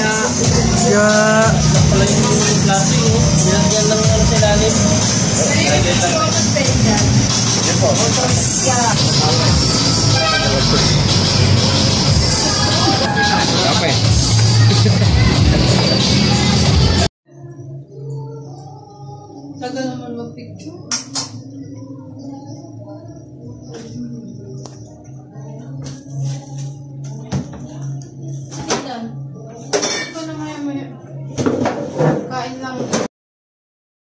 Ya. Pala yung plato yun. Binagyan lang ano sa ilalim. Special. Yan po.